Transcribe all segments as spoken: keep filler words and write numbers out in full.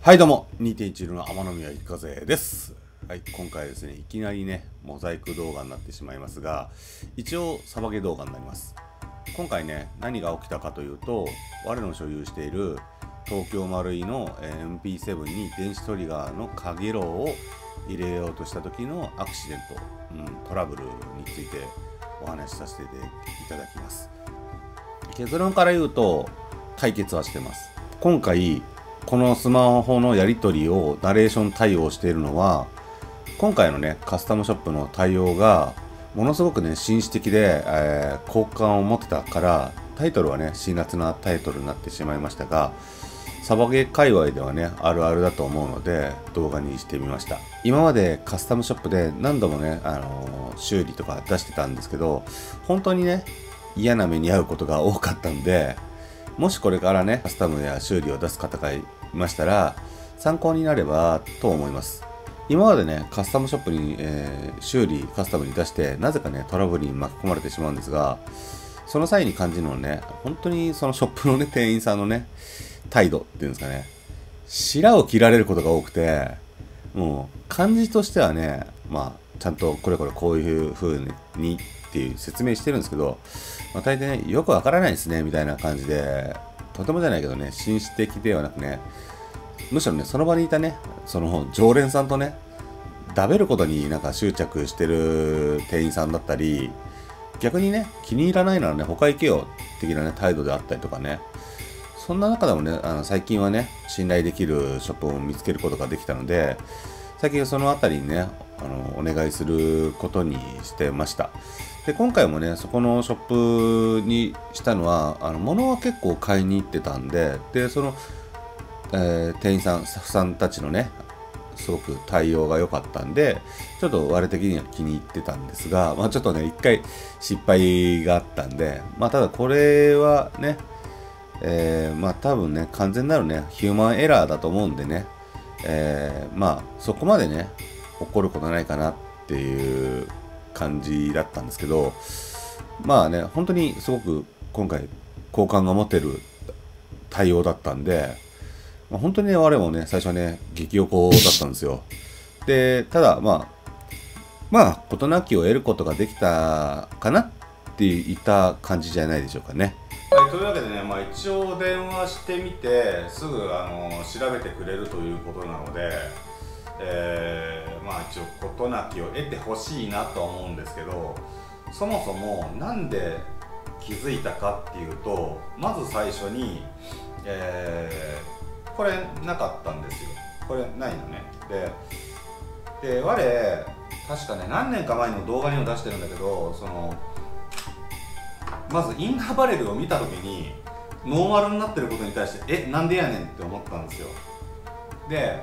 はいどうも にてんいちゼロ の天宮一風です。はい、今回はですね、いきなりねモザイク動画になってしまいますが、一応サバゲ動画になります。今回ね、何が起きたかというと、我の所有している東京マルイの エムピーセブン に電子トリガーのカゲロウを入れようとした時のアクシデント、うん、トラブルについてお話しさせていただきます。結論から言うと解決はしてます。今回このスマホのやり取りをナレーション対応しているのは、今回のねカスタムショップの対応がものすごくね紳士的で、えー、好感を持ってたから、タイトルはね辛辣なタイトルになってしまいましたが、サバゲ界隈ではねあるあるだと思うので動画にしてみました。今までカスタムショップで何度もね、あのー、修理とか出してたんですけど、本当にね嫌な目に遭うことが多かったんで、もしこれからねカスタムや修理を出す方がいましたら参考になればと思います。今までねカスタムショップに、えー、修理カスタムに出してなぜかねトラブルに巻き込まれてしまうんですが、その際に感じるのはね、本当にそのショップのね店員さんのね態度っていうんですかね、白を切られることが多くて、もう感じとしてはね、まあちゃんとこれこれこういう風にっていう説明してるんですけど、まあ、大抵ねよくわからないですねみたいな感じで、とてもじゃないけどね紳士的ではなくね、むしろねその場にいたねその常連さんとね食べることになんか執着してる店員さんだったり、逆にね気に入らないならね他行けよ的なね態度であったりとかね、そんな中でもねあの最近はね信頼できるショップを見つけることができたので、最近はそのあたりにねあのお願いすることにしてました。で今回もねそこのショップにしたのは、あの物は結構買いに行ってたんで、でその、えー、店員さんスタッフさんたちのねすごく対応が良かったんで、ちょっと我的には気に入ってたんですが、まあ、ちょっとね一回失敗があったんで、まあ、ただこれはね、えー、まあ多分ね完全なるねヒューマンエラーだと思うんでね、えー、まあそこまでね起こることないかなっていう感じだったんですけど、まあね本当にすごく今回好感が持てる対応だったんで、まあ、本当にね我もね最初はね激横だったんですよ。でただまあまあ事なきを得ることができたかなっていった感じじゃないでしょうかね。はい、というわけでね、まあ、一応電話してみてすぐあの調べてくれるということなので、えー、まあ一応事なきを得てほしいなとは思うんですけど、そもそもなんで気づいたかっていうと、まず最初に、えー、これなかったんですよ。これないのね。で、で我確かね何年か前の動画にも出してるんだけど、そのまずインナーバレルを見た時にノーマルになってることに対してえなんでやねんって思ったんですよ。で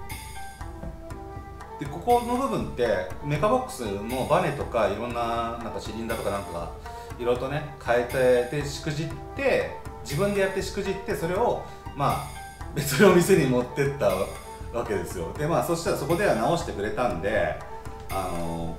でここの部分ってメカボックスのバネとかいろんななんかシリンダーとかなんかがいろいろとね変えてでしくじって、自分でやってしくじって、それをまあ別の店に持ってったわけですよ。でまあそしたらそこでは直してくれたんで、あの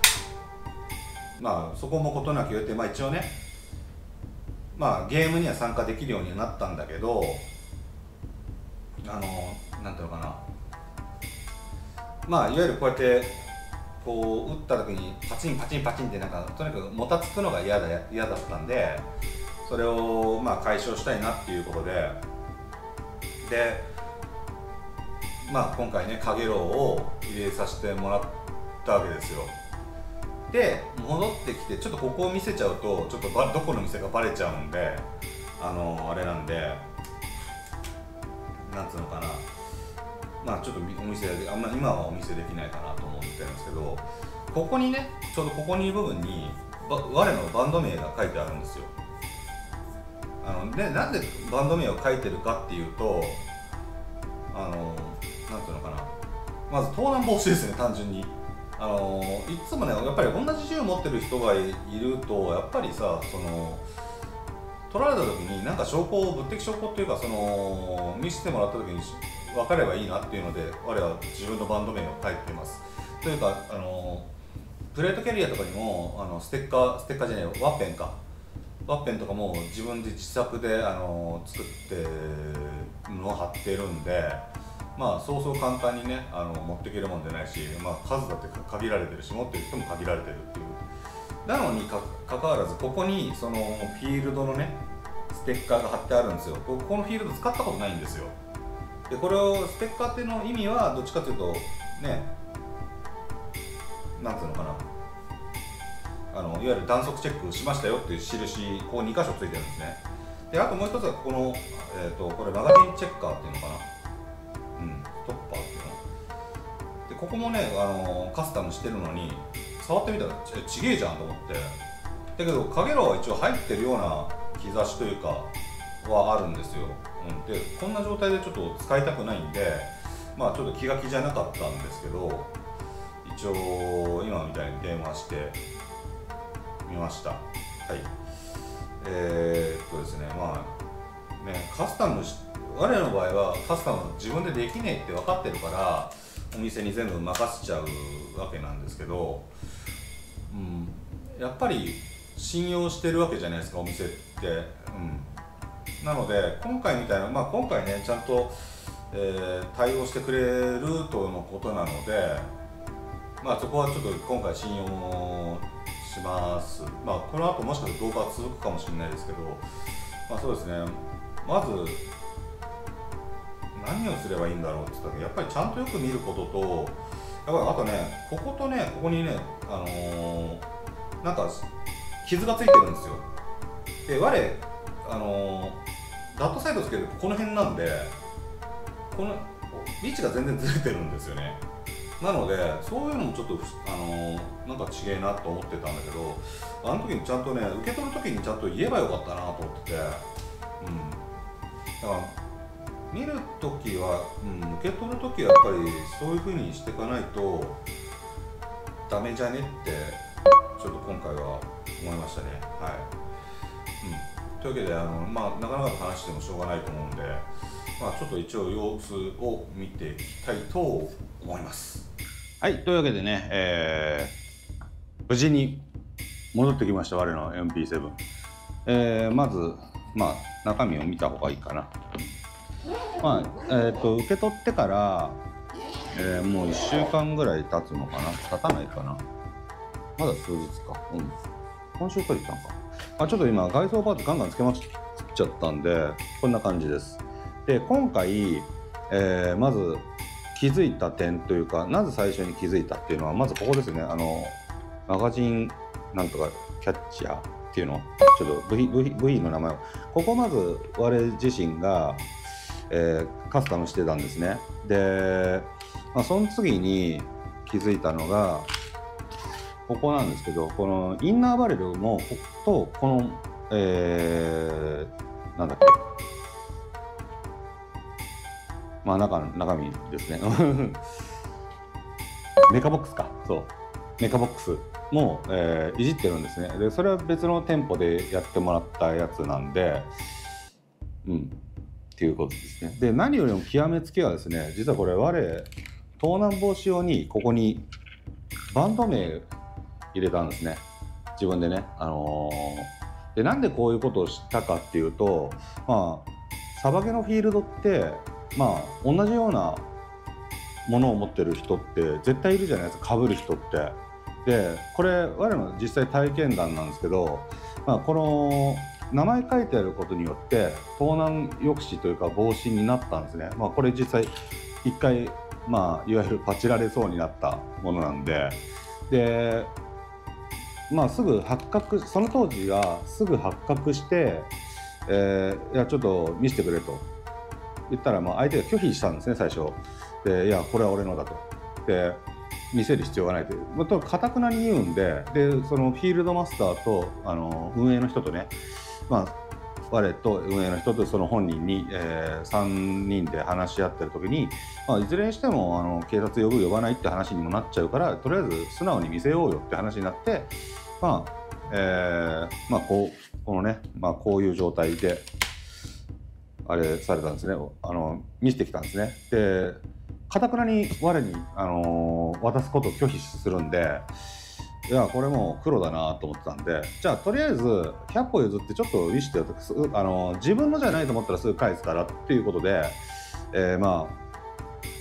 まあそこも事なきを得て、まあ一応ねまあゲームには参加できるようになったんだけど、あのなんていうのかな、まあいわゆるこうやってこう打った時にパチンパチンパチンってなんかとにかくもたつくのが嫌だ嫌だったんで、それをまあ解消したいなっていうことで、でまあ今回ねカゲロウを入れさせてもらったわけですよ。で戻ってきてちょっとここを見せちゃうとちょっとばどこの店かバレちゃうんで、あのあれなんでなんつうのかな、まあちょっとお店であんま今はお見せできないかなと思ってるんですけど、ここにねちょうどここに部分に我のバンド名が書いてあるんですよ。あのでなんでバンド名を書いてるかっていうと、あのなんていうのかな、まず盗難防止ですね、単純に。あのいつもねやっぱり同じ銃持ってる人がいるとやっぱりさ、その取られた時になんか証拠を物的証拠っていうか、その見せてもらった時に分かればいいなっていうので我は自分のバンド名を書いています。というかあのプレートキャリアとかにもあのステッカーステッカーじゃないワッペンかワッペンとかも自分で自作であの作ってのを貼ってるんで、 まあそうそう簡単にねあの持っていけるもんじゃないし、まあ、数だって限られてるし持ってる人も限られてるっていう。なのにかかかわらずここにそのフィールドのねステッカーが貼ってあるんですよ。ここのフィールド使ったことないんですよ。でこれをステッカーっていうの意味はどっちかというとね、なんていうのかな、あのいわゆる断速チェックしましたよっていう印、こうに箇所ついてるんですね。であともう一つはこの、えー、とこれマガジンチェッカーっていうのかな、うん、トッパーっていうので、ここもねあのカスタムしてるのに触ってみたらちちげえじゃんと思って。だけどカゲロウは一応入ってるような兆しというかはあるんですよ、うん、でこんな状態でちょっと使いたくないんで、まあちょっと気が気じゃなかったんですけど、一応今みたいに電話してみました。はい。えー、っとですね、まあね、カスタムし、我の場合はカスタム自分でできねえって分かってるからお店に全部任せちゃうわけなんですけど、うん、やっぱり信用してるわけじゃないですかお店って、うん、なので今回みたいな、まあ、今回ねちゃんと、えー、対応してくれるとのことなので、まあそこはちょっと今回信用します。まあこの後もしかしたら動画は続くかもしれないですけど、まあそうですね、まず何をすればいいんだろうって言ったらやっぱりちゃんとよく見ることと、やっぱりあとねこことねここにねあのー、なんか傷がついてるんですよ。で我あのー、ダットサイドつけるとこの辺なんで、この位置が全然ずれてるんですよね。なのでそういうのもちょっとあのー、なんか違えなと思ってたんだけど、あの時にちゃんとね受け取る時にちゃんと言えばよかったなと思ってて、うん、だから見る時は、うん、受け取る時はやっぱりそういう風にしていかないとダメじゃねってちょっと今回は思いましたね。はい、うん、というわけであの、まあ、なかなか話してもしょうがないと思うんで、まあ、ちょっと一応様子を見ていきたいと思います。はい、というわけでね、えー、無事に戻ってきました我の エムピーセブン、えー、まず、まあ、中身を見た方がいいかな。まあえー、と受け取ってから、えー、もういっしゅうかんぐらい経つのかな、経たないかな、まだ数日か、うん、今週取りたんか、あ、ちょっと今外装パーツガンガンつけまくっちゃったんでこんな感じです。で今回、えー、まず気づいた点というか、なぜ最初に気づいたっていうのはまずここですね。あのマガジンなんとかキャッチャーっていうの、ちょっと部品、部品、部品の名前を、ここまず我自身が、えー、カスタムしてたんですね。で、まあ、その次に気づいたのがここなんですけど、このインナーバレルもとこの、えー、なんだっけ、まあ中中身ですねメカボックスか、そうメカボックスも、えー、いじってるんですね。でそれは別の店舗でやってもらったやつなんで、うんっていうことですね。で何よりも極めつけはですね、実はこれ我盗難防止用にここにバンド名入れたんですね、自分でね。あのー、でなんでこういうことをしたかっていうと、まあサバゲのフィールドってまあ同じようなものを持ってる人って絶対いるじゃないですか、被る人って。でこれ我の実際体験談なんですけど、まあ、この名前書いてあることによって盗難抑止というか防止になったんですね。まあ、これ実際一回、まあ、いわゆるパチられそうになったものなんで、で、まあ、すぐ発覚、その当時はすぐ発覚して、えー、いやちょっと見せてくれと言ったら、まあ相手が拒否したんですね最初で。いやこれは俺のだと。で見せる必要がないとかたくなに言うんで、でそのフィールドマスターとあの運営の人とね、まあ我と運営の人とその本人に、えー、さんにんで話し合ってる時に、まあ、いずれにしてもあの警察呼ぶ呼ばないって話にもなっちゃうから、とりあえず素直に見せようよって話になって、まあえー、まあこうこのね、まあ、こういう状態であれされたんですね。あの見せてきたんですね。でかたくなに我に、あのー、渡すことを拒否するんで、いやこれもう黒だなと思ってたんで、じゃあとりあえずひゃっぽ譲ってちょっと見せてよと、あのー、自分のじゃないと思ったらすぐ返すからっていうことで、えー、まあ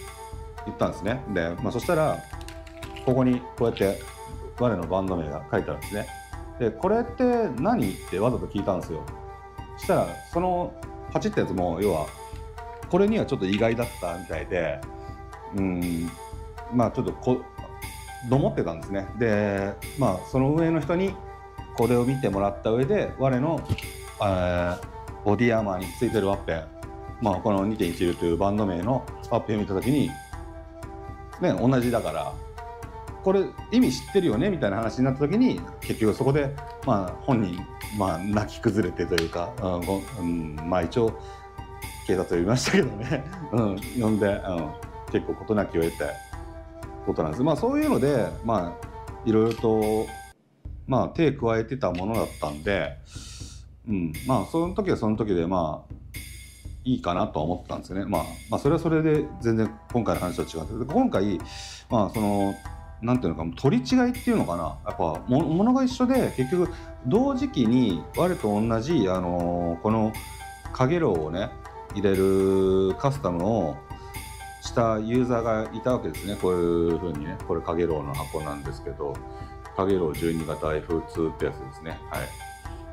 言ったんですね。で、まあ、そしたらここにこうやって我のバンド名が書いてあるんですね。でこれって何ってわざと聞いたんですよ。そしたらそのパチったやつも要はこれにはちょっと意外だったみたいで、うんまあちょっとこどもってたんですね。でまあその上の人にこれを見てもらった上で我の、えー、ボディアーマーについてるワッペン、まあ、この にてんいち 流というバンド名のワッペンを見た時にね同じだからこれ意味知ってるよねみたいな話になった時に結局そこでまあ本人まあ泣き崩れてというか、うん、まあ一応警察呼びましたけどね、うん、呼んで、うん、結構事なきを得てことなんです。まあそういうのでまあいろいろとまあ手加えてたものだったんで、うん、まあその時はその時でまあいいかなとは思ってたんですよね。まあ、まあそれはそれで全然今回の話と違って今回まあそのなんていうのか取り違いっていうのかな、やっぱものが一緒で結局同時期に我と同じ、あのー、このかげろうをね入れるカスタムをしたユーザーがいたわけですね。こういう風にね、これかげろうの箱なんですけどかげろうじゅうにがた エフツー ってやつですね。はい。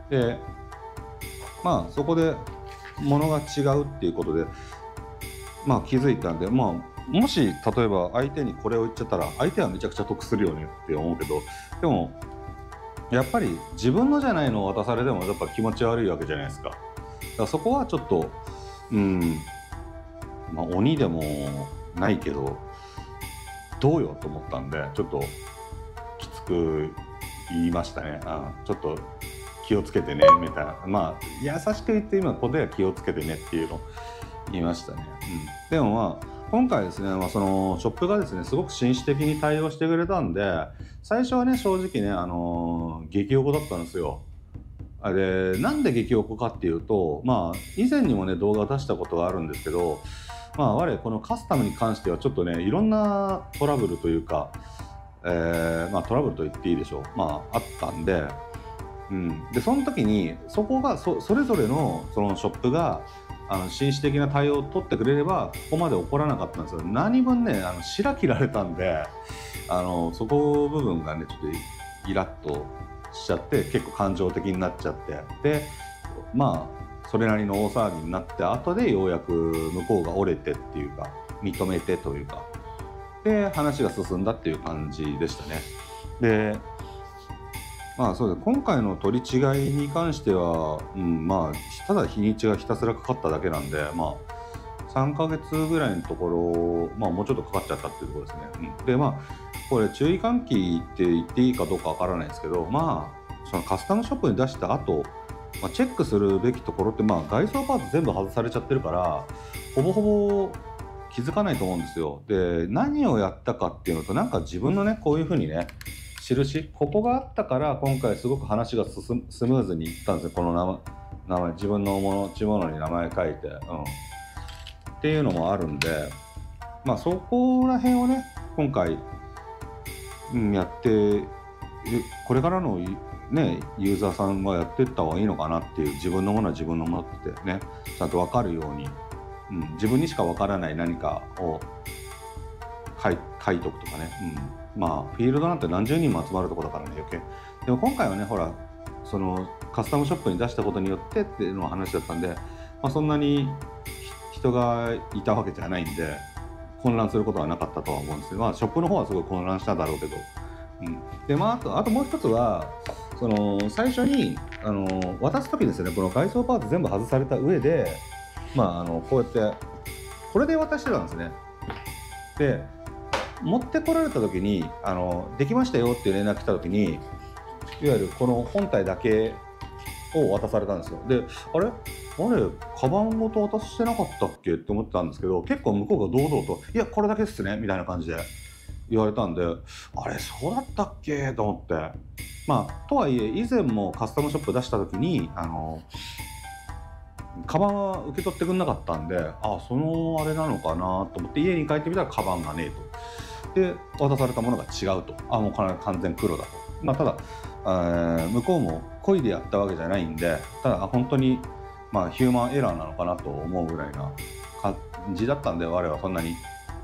でまあそこで物が違うっていうことでまあ気づいたんで、まあもし例えば相手にこれを言っちゃったら相手はめちゃくちゃ得するよねって思うけど、でもやっぱり自分のじゃないのを渡されてもやっぱ気持ち悪いわけじゃないですか。だからそこはちょっとうんまあ鬼でもないけどどうよと思ったんでちょっときつく言いましたね。あちょっと気をつけてねみたいな、まあ優しく言って今ここでは気をつけてねっていうのを言いましたね。うん、でもまあ今回ですね、まあ、そのショップがですねすごく紳士的に対応してくれたんで最初はね正直ね、あのー、激おこだったんですよ。あれなんで激おこかっていうと、まあ以前にもね動画を出したことがあるんですけど、まあ我このカスタムに関してはちょっとねいろんなトラブルというか、えー、まあトラブルと言っていいでしょう、まああったんで、うん、でその時にそこが そ, それぞれのそのショップがあの紳士的な対応を取ってくれればここまで起こらなかったんですよ。何分ねあの白切られたんであのそこ部分がねちょっとイラッとしちゃって結構感情的になっちゃって、でまあそれなりの大騒ぎになって後でようやく向こうが折れてっていうか認めてというかで話が進んだっていう感じでしたね。でまあそうです。今回の取り違いに関しては、うん、まあただ日にちがひたすらかかっただけなんで、まあさんかげつぐらいのところ、まあもうちょっとかかっちゃったっていうところですね。うん、でまあこれ注意喚起って言っていいかどうかわからないですけど、まあそのカスタムショップに出した後、まあ、チェックするべきところってまあ外装パーツ全部外されちゃってるからほぼほぼ気づかないと思うんですよ。で何をやったかっていうのとなんか自分のねこういうふうにね印ここがあったから今回すごく話が進スムーズにいったんですよ。この名前、名前自分の持ち物に名前書いて、うん、っていうのもあるんで、まあそこら辺をね今回、うん、やってこれからのねユーザーさんはやっていった方がいいのかなっていう、自分のものは自分のものってねちゃんと分かるように、うん、自分にしか分からない何かを書い、書いとくとかね、うん、まあフィールドなんて何十人も集まるところだからね余計。でも今回はねほらそのカスタムショップに出したことによってっていうのが話だったんで、まあ、そんなに人がいたわけじゃないんで混乱することはなかったとは思うんですけど、まあ、ショップの方はすごい混乱しただろうけど、うん、でまああと、あともう一つはその最初にあの渡す時ですね、この外装パーツ全部外された上で、まあ、あのこうやってこれで渡してたんですね。で持ってこられた時にあのできましたよっていう連絡来た時にいわゆるこの本体だけを渡されたんですよ。であれあれカバンごと渡してなかったっけって思ってたんですけど、結構向こうが堂々といやこれだけっすねみたいな感じで言われたんで、あれそうだったっけと思って、まあとはいえ以前もカスタムショップ出した時にあのカバンは受け取ってくれなかったんで、あそのあれなのかなと思って家に帰ってみたらカバンがねえと、で渡されたものが違うと、あもう完全黒だと、まあ、ただ、えー、向こうも故意でやったわけじゃないんで、ただ本当に、まあ、ヒューマンエラーなのかなと思うぐらいな感じだったんで、我はそんなに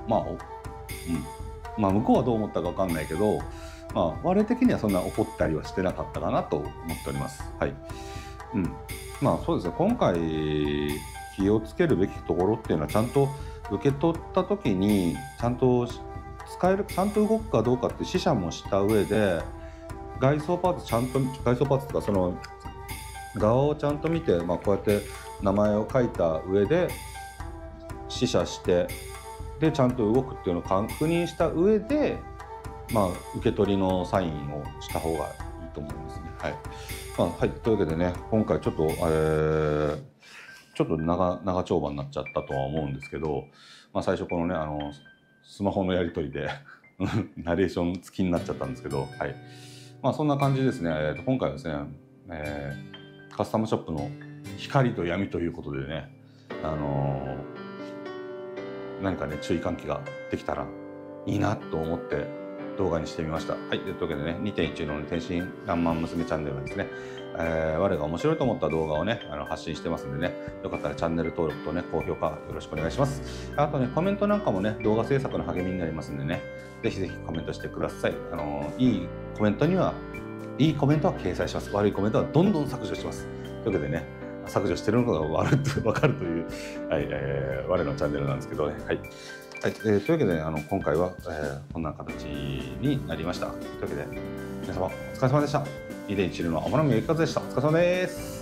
まあ、うんまあ、向こうはどう思ったか分かんないけど、まあ、我的にはそんな怒ったりはしてなかったかなと思っております。はい。うん。まあそうですね、今回気をつけるべきところっていうのはちゃんと受け取った時にちゃんと使える、ちゃんと動くかどうかって試写もした上で、外装パーツちゃんと外装パーツとかその側をちゃんと見て、まあ、こうやって名前を書いた上で試写してでちゃんと動くっていうのを確認した上で、まあ、受け取りのサインをした方がいいと思いますね。はい。まあはい、というわけでね、今回ちょっと、えー、ちょっと長長丁場になっちゃったとは思うんですけど、まあ、最初このねあのスマホのやり取りでナレーション付きになっちゃったんですけど、はい。まあそんな感じですね。えー、と今回はですね、えー、カスタムショップの光と闇ということでね、あのー、何かね注意喚起ができたらいいなと思って動画にしてみました。はい、というわけでね にてんいち の天真爛漫娘チャンネルはですね、えー、我が面白いと思った動画をねあの発信してますんでね、よかったらチャンネル登録とね高評価よろしくお願いします。あとねコメントなんかもね動画制作の励みになりますんでね、ぜひぜひコメントしてください。あのいいコメントにはいいコメントは掲載します。悪いコメントはどんどん削除します。というわけでね、削除してるのが悪いと分かるという、はいえー、我のチャンネルなんですけどね。はいはい、えー、というわけであの今回は、えー、こんな形になりました。というわけで皆様お疲れ様でした。にてんいち の天野美由紀和でした。お疲れ様です。